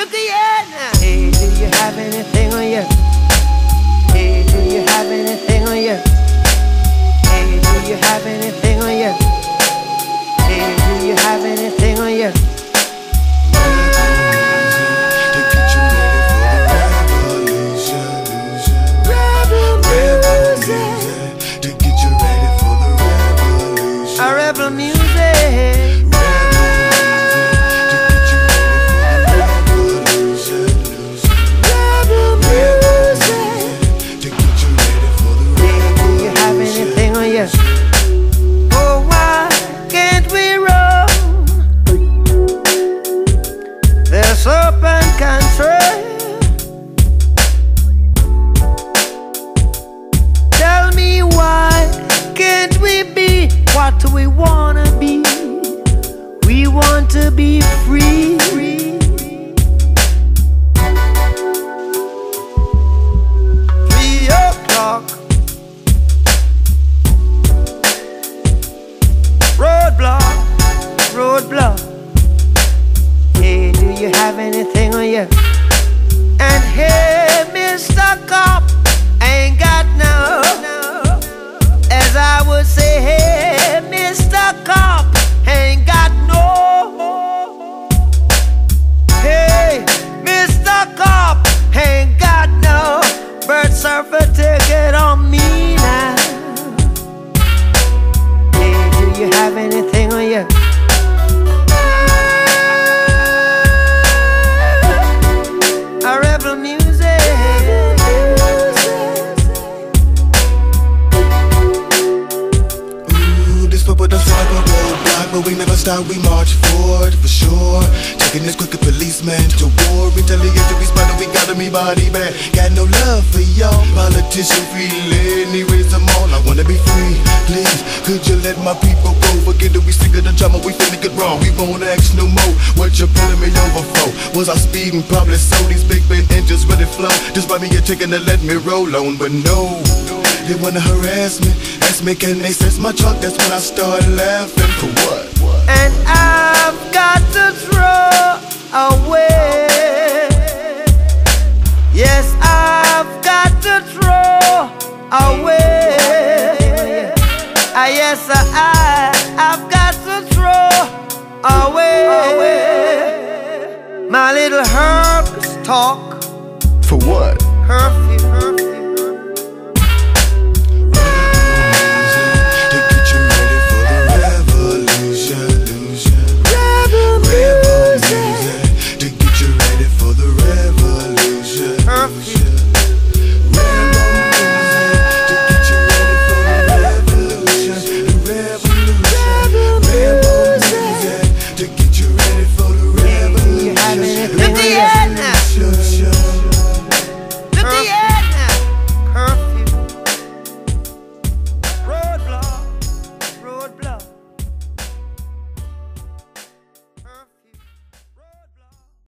again. Hey, do you have anything on you? Hey, do you have anything on you? Hey, do you have anything on you? Hey, do you have anything on you? Rebel music. Oh, why can't we roll this open country? Tell me, why can't we be what we wanna be? We want to be free. 3 o'clock. Roadblock, roadblock. Hey, do you have anything on you? And hey, Mr. Cop, I ain't got no. As I would say, hey, Mr. Cop, I ain't got no. Hey, Mr. Cop, I ain't got no bird surfer ticket on me now. Do you have anything on you? A rebel music. Ooh, this football does like a roadblock, but we never stop, we march forward for sure. Taking this crooked policeman to war. Retaliate to be spotted, we got everybody back. Got no love for y'all. Politician feeling, erase them all. I wanna be free, please. Could you let my people go? Forget that we sick of the drama, we finna get wrong. We won't ask no more. What you pulling me over for? Was I speeding? Probably so. These big Ben engines ready to flow. Just buy me a ticket and let me roll on. But no, they wanna harass me. Ask me, can they sense my truck? That's when I start laughing. For what? And I've got to throw away. Yes, I've got to throw away. Yes, I've got to throw away my little herbs talk. For what? Her